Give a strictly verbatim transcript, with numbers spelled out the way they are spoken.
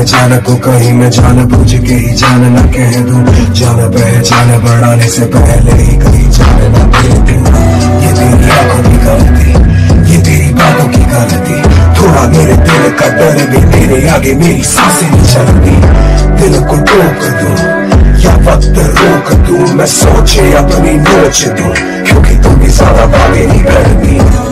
पहचान को कहीं मैं जान बूझ के ही जान न कह दूं। जान पहचान बढ़ाने से पहले ही कहीं जान न दे दूं। ये तेरी आंखों की गलती, ये तेरी बातों की गलती। थोड़ा मेरे दिल का डर भी, तेरे आगे मेरी सांसें नहीं चलती। दिल को टोक दूं या वक्त रोक दूं, मैं सोचे अपनी नोच दूं, क्योंकि तुम भी ज्यादा बातें नहीं करती।